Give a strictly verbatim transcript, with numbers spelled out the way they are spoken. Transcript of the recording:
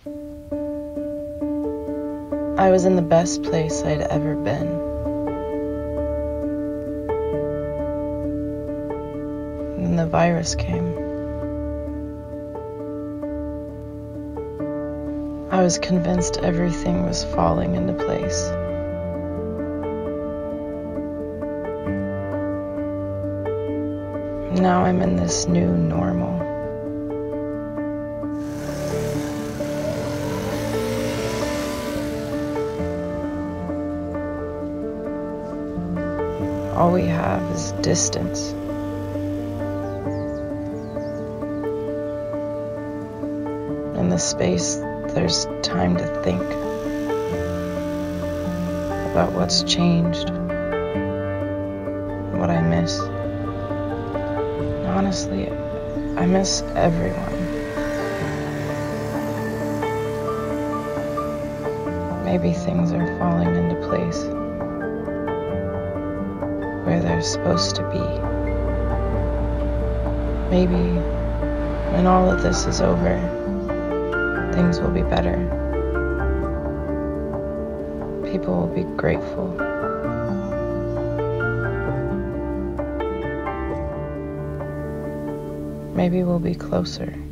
I was in the best place I'd ever been. And then the virus came. I was convinced everything was falling into place. Now I'm in this new normal. All we have is distance. In this space, there's time to think about what's changed, what I miss. And honestly, I miss everyone. Maybe things are falling into place where they're supposed to be. Maybe when all of this is over, things will be better. People will be grateful. Maybe we'll be closer.